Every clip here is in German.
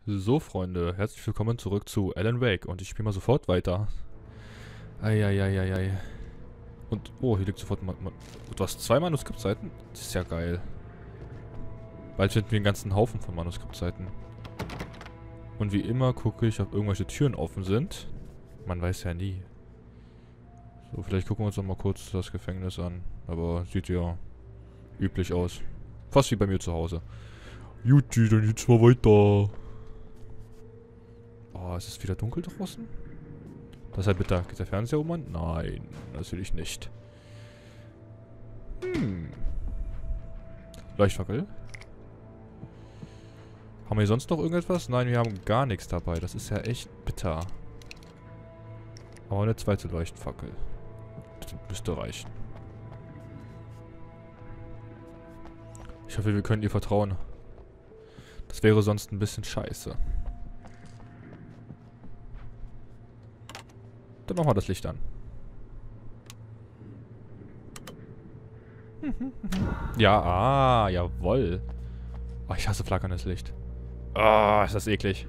So, Freunde, herzlich willkommen zurück zu Alan Wake und ich spiele mal sofort weiter. Eieieiei. Und, oh, hier liegt sofort du hast 2 Manuskriptseiten? Das ist ja geil. Bald finden wir einen ganzen Haufen von Manuskriptseiten. Und wie immer gucke ich, ob irgendwelche Türen offen sind. Man weiß ja nie. So, vielleicht gucken wir uns noch mal kurz das Gefängnis an. Aber sieht ja üblich aus. Fast wie bei mir zu Hause. Juti, dann geht's mal weiter. Oh, ist es wieder dunkel draußen? Das ist halt bitter. Geht der Fernseher um an? Nein, natürlich nicht. Leuchtfackel. Haben wir hier sonst noch irgendetwas? Nein, wir haben gar nichts dabei. Das ist ja echt bitter. Aber eine zweite Leuchtfackel. Das müsste reichen. Ich hoffe, wir können ihr vertrauen. Das wäre sonst ein bisschen scheiße. Dann machen wir das Licht an. Ja, jawoll. Oh, ich hasse flackerndes Licht. Ah, ist das eklig.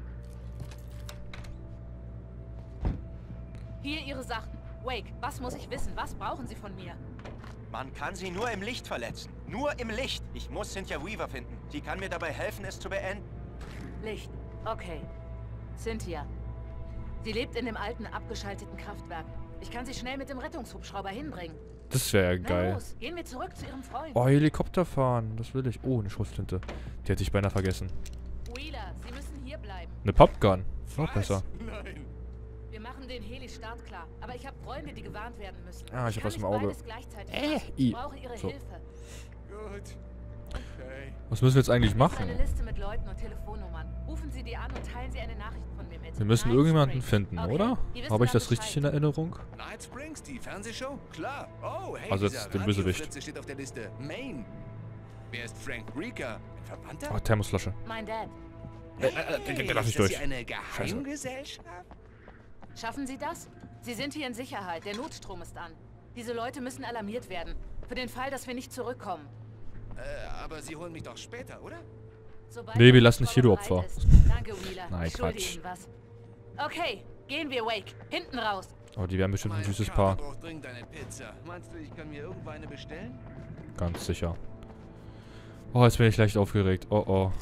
Hier Ihre Sachen. Wake, was muss ich wissen? Was brauchen Sie von mir? Man kann sie nur im Licht verletzen. Nur im Licht. Ich muss Cynthia Weaver finden. Sie kann mir dabei helfen, es zu beenden. Licht. Okay. Cynthia. Sie lebt in dem alten, abgeschalteten Kraftwerk. Ich kann sie schnell mit dem Rettungshubschrauber hinbringen. Das wäre ja Na geil. los, gehen wir zurück zu Ihrem Freund. Oh, Helikopter fahren. Das will ich. Oh, eine Schrotflinte. Die hätte ich beinahe vergessen. Wheeler, Sie müssen hier bleiben. Eine Popgun. Noch besser. Nein. Wir machen den Heli-Start klar. Aber ich habe Freunde, die gewarnt werden müssen. Ah, ich hab was im Auge. Beides gleichzeitig machen. Ich brauche Ihre So. Hilfe. Gut. Okay. Was müssen wir jetzt eigentlich Eine machen? Liste mit Leuten und Telefonnummern. Rufen Sie die an und teilen Sie eine Nachricht von mir mit. Wir müssen Night irgendjemanden Springs. finden, Okay, oder? die wissen Habe ich dann das richtig in Bescheid. Erinnerung? Night Springs, die Fernsehshow? Klar. Oh, hey, Also jetzt dieser den Bösewicht. Radiofritze steht auf der Liste. Maine. Wer ist Frank Rieger? Ein Verwandter? Oh, Thermosflasche. Mein Dad. lass Hey, ich ist das durch. hier eine Geheimgesellschaft? Schaffen Sie das? Sie sind hier in Sicherheit. Der Notstrom ist an. Diese Leute müssen alarmiert werden. Für den Fall, dass wir nicht zurückkommen. Aber Sie holen mich doch später, oder? Sobald Nee, wir der lassen nicht hier, du Notstrom Opfer. bereit ist. Danke, Wheeler. Nein, Ich schulde Quatsch. Ihnen was. Okay, gehen wir, Wake. Hinten raus. Oh, die wären bestimmt ein Mein süßes Kater Paar. braucht dringend eine Pizza. Meinst du, ich kann mir irgendwo eine bestellen? Ganz sicher. Oh, jetzt bin ich leicht aufgeregt. Oh, oh.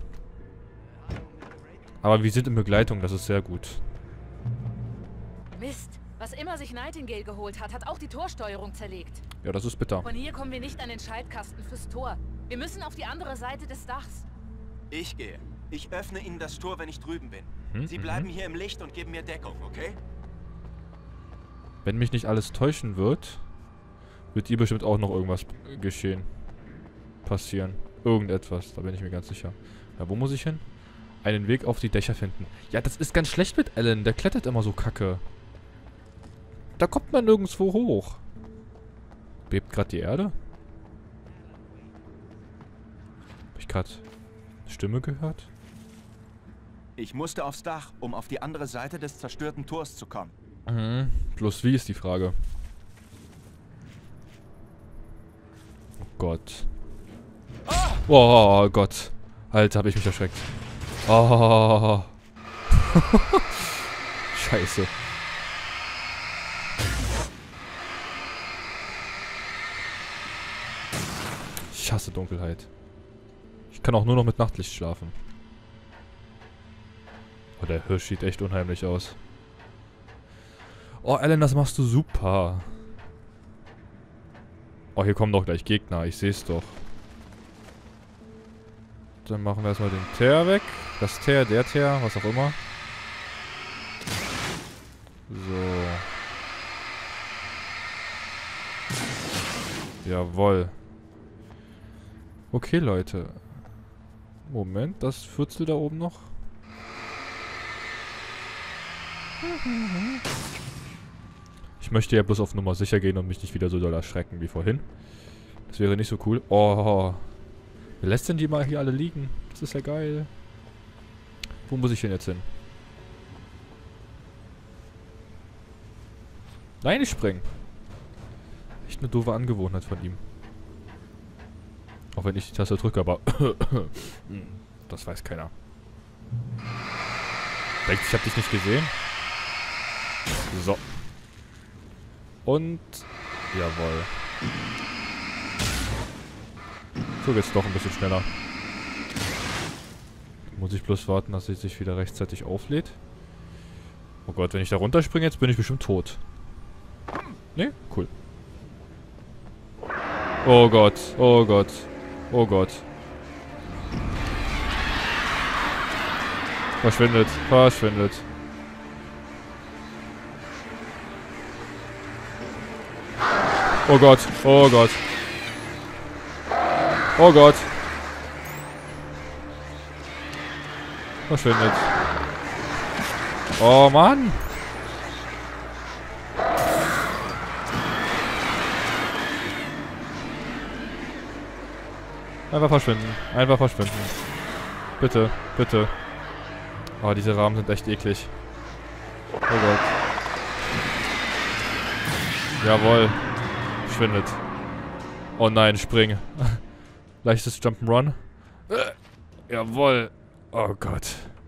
Aber wir sind in Begleitung, das ist sehr gut. Mist. Was immer sich Nightingale geholt hat, hat auch die Torsteuerung zerlegt. Ja, das ist bitter. Von hier kommen wir nicht an den Schaltkasten fürs Tor. Wir müssen auf die andere Seite des Dachs. Ich gehe. Ich öffne Ihnen das Tor, wenn ich drüben bin. Sie Mhm. bleiben hier im Licht und geben mir Deckung, okay? Wenn mich nicht alles täuschen wird ihr bestimmt auch noch irgendwas passieren. Irgendetwas, da bin ich mir ganz sicher. Ja, wo muss ich hin? Einen Weg auf die Dächer finden. Ja, das ist ganz schlecht mit Alan. Der klettert immer so kacke. Da kommt man nirgendwo hoch. Bebt gerade die Erde? Hab ich gerade Stimme gehört? Ich musste aufs Dach, um auf die andere Seite des zerstörten Tors zu kommen. Mhm. Bloß wie ist die Frage? Oh Gott. Oh Gott. Alter, hab ich mich erschreckt. Oh. Scheiße. Ich hasse Dunkelheit. Ich kann auch nur noch mit Nachtlicht schlafen. Oh, der Hirsch sieht echt unheimlich aus. Oh, Alan, das machst du super. Oh, hier kommen doch gleich Gegner. Ich seh's doch. Dann machen wir erstmal den Teer weg. Das Teer, der Teer, was auch immer. So. Jawohl. Okay, Leute. Moment, das Fürzel da oben noch. Ich möchte ja bloß auf Nummer sicher gehen und mich nicht wieder so doll erschrecken wie vorhin. Das wäre nicht so cool. Oh. Wer lässt denn die mal hier alle liegen? Das ist ja geil. Wo muss ich denn jetzt hin? Nein, ich spring. Echt eine doofe Angewohnheit von ihm. Auch wenn ich die Taste drücke, aber das weiß keiner. Denkst du, ich hab dich nicht gesehen? So. Und... Jawohl. So geht's doch ein bisschen schneller. Muss ich bloß warten, dass sie sich wieder rechtzeitig auflädt. Oh Gott, wenn ich da runterspringe, jetzt bin ich bestimmt tot. Ne? Cool. Oh Gott, oh Gott, oh Gott. Verschwindet, verschwindet. Oh Gott, oh Gott. Oh Gott. Verschwindet. Oh Mann. Einfach verschwinden. Einfach verschwinden. Bitte, bitte. Oh, diese Rahmen sind echt eklig. Oh Gott. Jawohl. Verschwindet. Oh nein, spring. Leichtes Jump'n'Run. Jawohl. Oh Gott.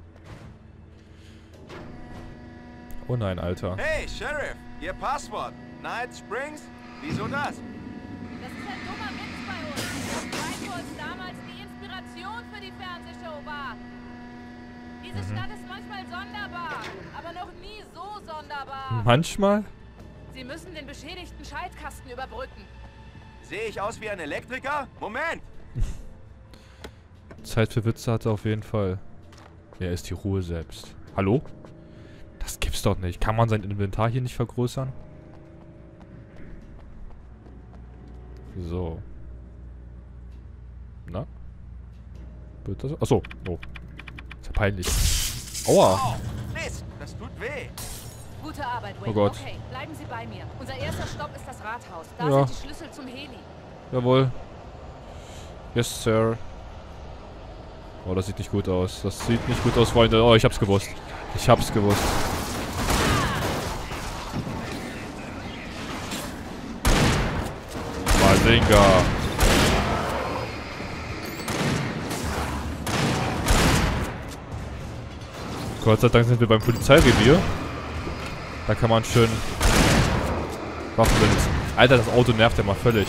Oh nein, Alter. Hey, Sheriff, Ihr Passwort. Night Springs? Wieso das? Das ist ein dummer Witz bei uns. Whitehorse damals die Inspiration für die Fernsehshow war. Diese Stadt ist manchmal sonderbar, aber noch nie so sonderbar. Manchmal? Sie müssen den beschädigten Schaltkasten überbrücken. Sehe ich aus wie ein Elektriker? Moment! Zeit für Witze hat er auf jeden Fall. Er ist die Ruhe selbst. Hallo? Das gibt's doch nicht. Kann man sein Inventar hier nicht vergrößern? So. Na? Wird das? Achso. Oh. Ist ja peinlich. Aua. Oh, Mist, das tut weh. Gute Arbeit, Wayne. Oh Gott. Okay, bleiben Sie bei mir. Unser erster Stopp ist das Rathaus. Da Ja. sind die Schlüssel zum Heli. Jawohl. Yes, Sir. Oh, das sieht nicht gut aus. Das sieht nicht gut aus, Freunde. Oh, ich hab's gewusst. Ich hab's gewusst. Mazinga. Gott sei Dank sind wir beim Polizeirevier. Da kann man schön Waffen benutzen. Alter, das Auto nervt ja mal völlig.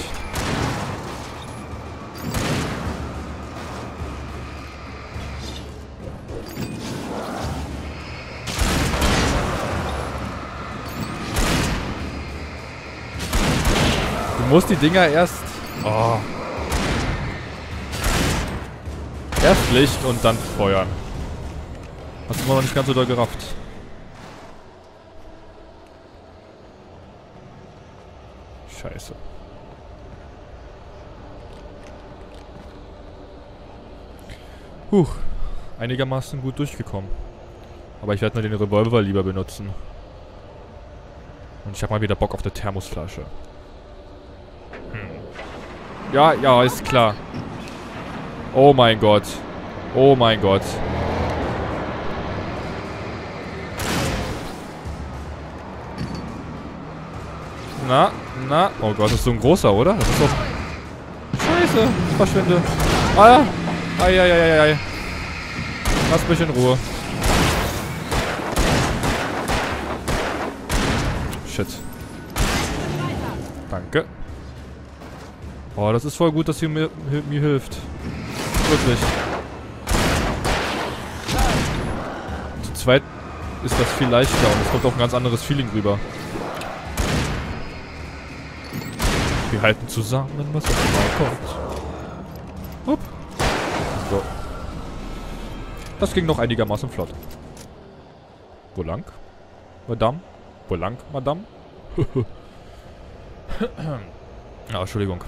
Du musst die Dinger erst... Oh. Erst Licht und dann feuern. Hast du noch nicht ganz so doll gerafft. Scheiße. Einigermaßen gut durchgekommen. Aber ich werde nur den Revolver lieber benutzen. Und ich habe mal wieder Bock auf eine Thermosflasche. Ja, ja, ist klar. Oh mein Gott. Oh mein Gott. Na, na. Oh Gott, das ist so ein großer, oder? Das ist doch... Scheiße. Verschwinde. Ah. Eieieiei. Lass mich in Ruhe. Shit. Danke. Oh, das ist voll gut, dass sie mir hilft. Wirklich. Zu zweit ist das viel leichter und es kommt auch ein ganz anderes Feeling rüber. Wir halten zusammen, was auch immer kommt. Hopp. So. Das ging noch einigermaßen flott. Wo lang? Madame? Wo lang, Madame? Ah, Entschuldigung.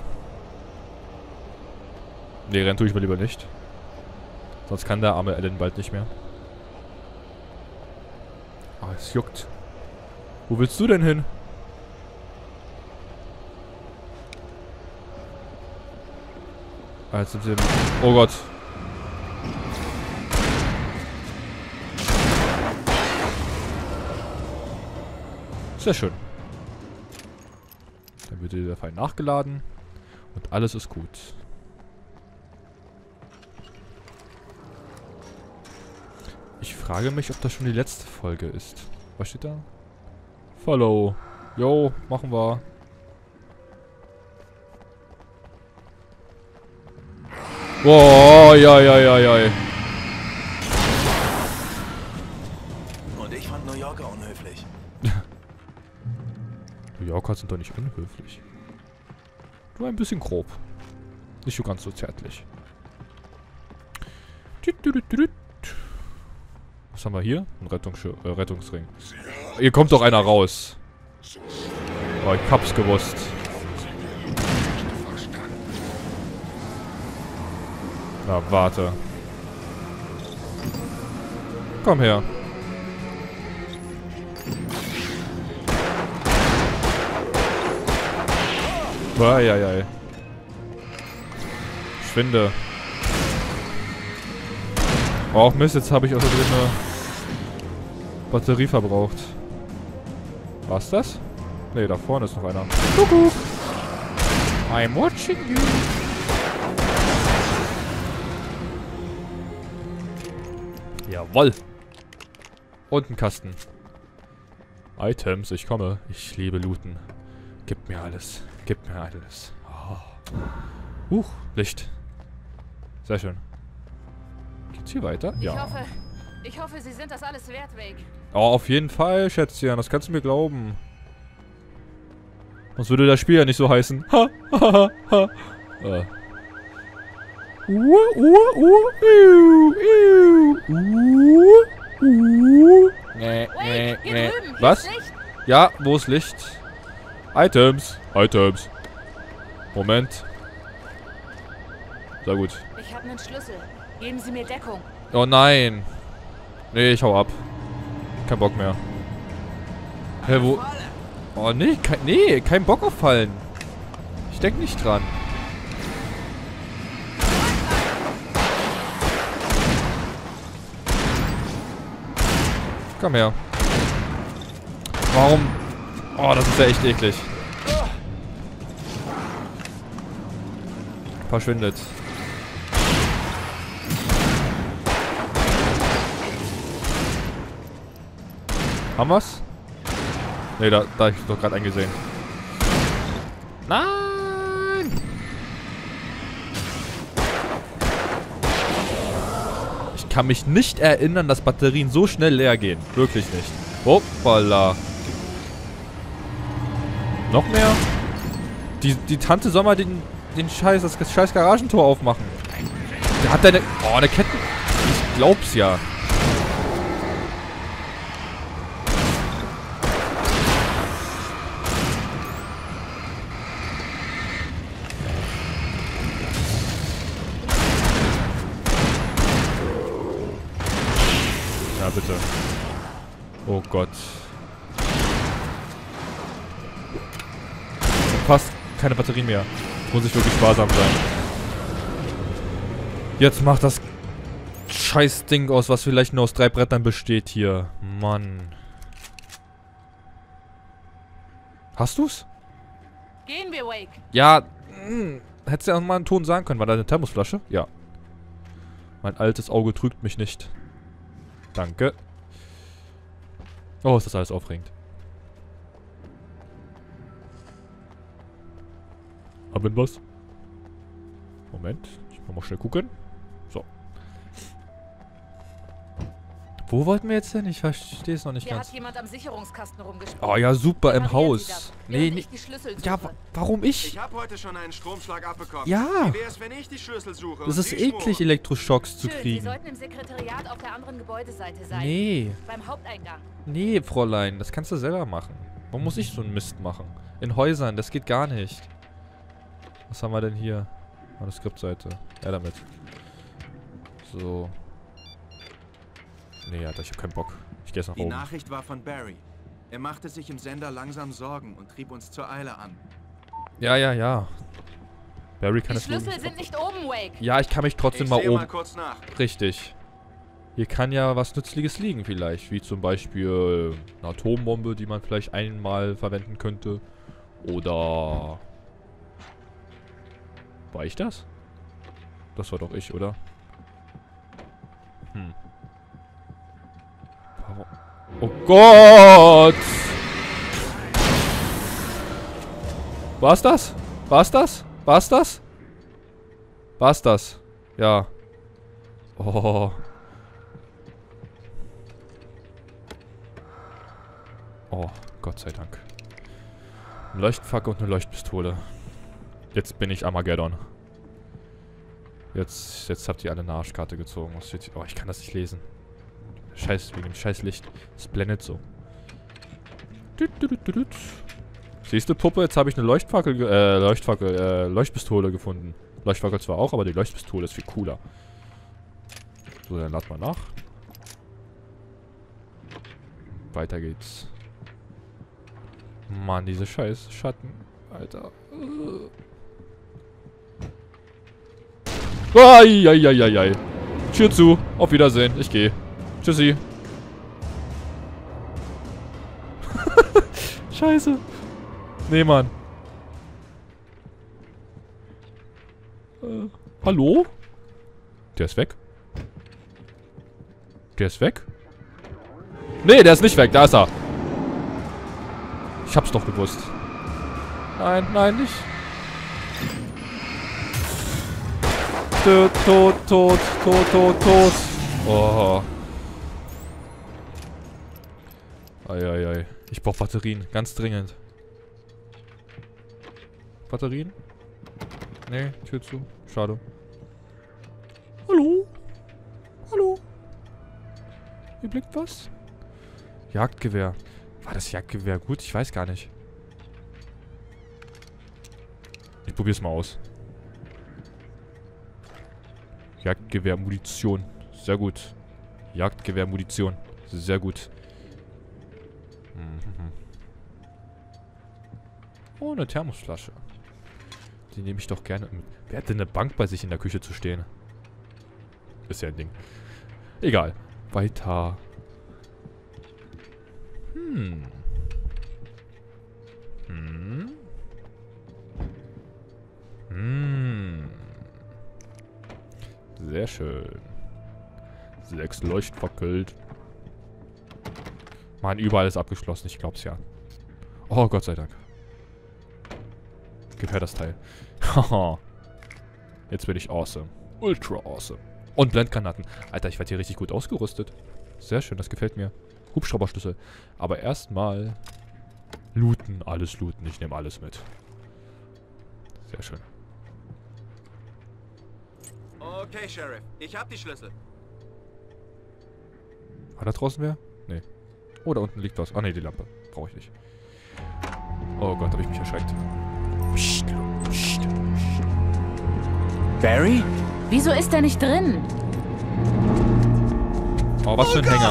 Nee, rennen tue ich mir lieber nicht. Sonst kann der arme Alan bald nicht mehr. Ah, es juckt. Wo willst du denn hin? Jetzt sind sie... Oh Gott. Sehr schön. Dann wird der Pfeil nachgeladen. Und alles ist gut. Ich frage mich, ob das schon die letzte Folge ist. Was steht da? Follow. Jo, machen wir. Boah, ja. Und ich fand New Yorker unhöflich. New Yorker sind doch nicht unhöflich. Nur ein bisschen grob. Nicht so ganz so zärtlich. Was haben wir hier? Ein Rettungsring. Hier kommt doch einer raus. Oh, ich hab's gewusst. Na, warte. Komm her. Eieiei. Schwinde. Oh, Mist, jetzt habe ich auch eine Batterie verbraucht. War's das? Ne, da vorne ist noch einer. Kuckuck. I'm watching you. Jawoll. Und ein Kasten. Items, ich komme. Ich liebe Looten. Gib mir alles. Gib mir alles. Oh. Licht. Sehr schön. Geht's hier weiter? Ja. Ich hoffe, Sie sind das alles wert, Wake. Oh, auf jeden Fall, Schätzchen. Das kannst du mir glauben. Sonst würde das Spiel ja nicht so heißen. Ha, ha, ha, ha. Wake, hier drüben. Was? Hier ist Licht. Ja, wo ist Licht? Items. Items. Moment. Sehr gut. Ich habe einen Schlüssel. Geben Sie mir Deckung. Oh nein. Nee, ich hau ab. Kein Bock mehr. Hä, wo? Oh nee, kein Bock auf Fallen. Ich denk nicht dran. Komm her. Warum? Oh, das ist ja echt eklig. Verschwindet. Haben wir's? Ne, da hab ich doch gerade eingesehen. Nein! Ich kann mich nicht erinnern, dass Batterien so schnell leer gehen. Wirklich nicht. Hoppala. Noch mehr? Die Tante soll mal das scheiß Garagentor aufmachen. Der hat eine... Oh, eine Kette... Ich glaub's ja. Ja, bitte. Oh Gott. Fast keine Batterien mehr. Muss ich wirklich sparsam sein. Jetzt macht das scheiß Ding aus, was vielleicht nur aus 3 Brettern besteht hier. Mann. Hast du's? Gehen wir, Wake. Ja. Hättest du ja mal einen Ton sagen können. War da eine Thermosflasche? Ja. Mein altes Auge trügt mich nicht. Danke. Oh, ist das alles aufregend. Haben wir was? Moment. Ich muss mal schnell gucken. So. Wo wollten wir jetzt hin? Ich verstehe es noch nicht Hier ganz. hat jemand am Sicherungskasten rumgesprochen. Oh ja, super, im Reparieren Sie Haus. das, Nee, während nee. ich die Schlüssel Ja, suche. warum ich? Ich habe heute schon einen Stromschlag abbekommen. Ja. Wie wär's, wenn ich die Schlüssel suche? Das und ist Sie eklig, schmoren? Elektroschocks zu Schön, Sie kriegen. sollten im Sekretariat auf der anderen Gebäudeseite sein. Nee. Beim Haupteingang. Nee, Fräulein. Das kannst du selber machen. Warum muss ich so einen Mist machen? In Häusern, das geht gar nicht. Was haben wir denn hier? Manuskriptseite. Ja, damit. So. Nee, Alter, ich hab keinen Bock. Ich geh jetzt nach Die oben. Nachricht war von Barry. Er machte sich im Sender langsam Sorgen und trieb uns zur Eile an. Ja. Barry kann Die es Schlüssel sind nicht oben, Wake. Ja, ich kann mich trotzdem Ich mal sehe oben... mal kurz nach. Richtig. Hier kann ja was Nützliches liegen vielleicht. Wie zum Beispiel eine Atombombe, die man vielleicht einmal verwenden könnte. Oder... War ich das? Das war doch ich, oder? Oh Gott! War's das? War's das? War's das? War's das? Ja. Oh. Oh, Gott sei Dank. Ein Leuchtfackel und eine Leuchtpistole. Jetzt bin ich Armageddon. Jetzt habt ihr alle eine Arschkarte gezogen. Was steht hier? Oh, ich kann das nicht lesen. Scheiß, wegen dem scheiß Licht. Es blendet so. Siehst du, Puppe? Jetzt habe ich eine Leuchtpistole gefunden. Leuchtfackel zwar auch, aber die Leuchtpistole ist viel cooler. So, dann lad mal nach. Weiter geht's. Mann, diese scheiß Schatten. Alter. Eieieiei. Tür zu. Auf Wiedersehen. Ich gehe. Tschüssi. Scheiße. Nee, Mann. Hallo? Der ist weg. Der ist weg? Nee, der ist nicht weg. Da ist er. Ich hab's doch gewusst. Nein, nein, nicht. Tot, tot, tot, tot, tot, tot. Oh. Eieiei. Ich brauch Batterien. Ganz dringend. Batterien? Nee, Tür zu. Schade. Hallo? Hallo? Hier blickt was? Jagdgewehr. War das Jagdgewehr gut? Ich weiß gar nicht. Ich probier's mal aus. Jagdgewehr-Munition. Sehr gut. Jagdgewehr-Munition. Sehr gut. Oh, eine Thermosflasche. Die nehme ich doch gerne mit. Wer hat denn eine Bank bei sich in der Küche zu stehen? Ist ja ein Ding. Egal. Weiter. Sehr schön. 6 Leuchtfackelt. Mann, überall ist abgeschlossen. Ich glaub's ja. Oh, Gott sei Dank. Gib her das Teil. Haha. Jetzt bin ich awesome. Ultra awesome. Und Blendgranaten. Alter, ich werde hier richtig gut ausgerüstet. Sehr schön, das gefällt mir. Hubschrauberschlüssel. Aber erstmal looten. Alles looten. Ich nehme alles mit. Sehr schön. Okay, Sheriff. Ich hab die Schlüssel. War da draußen wer? Nee. Oh, da unten liegt was. Ah, nee, die Lampe. Brauche ich nicht. Oh Gott, habe ich mich erschreckt. Psst, psst, psst. Barry? Wieso ist er nicht drin? Oh, was für ein Hänger.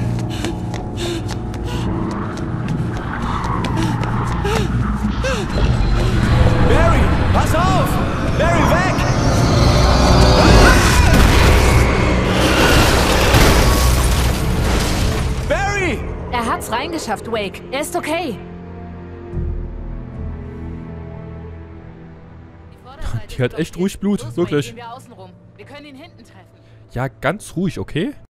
Barry, pass auf! Barry, weg! Barry! Er hat's reingeschafft, Wake. Er ist okay. Die hat echt ruhig Blut, wirklich. Wir können ihn hinten treffen. Ja, ganz ruhig, okay?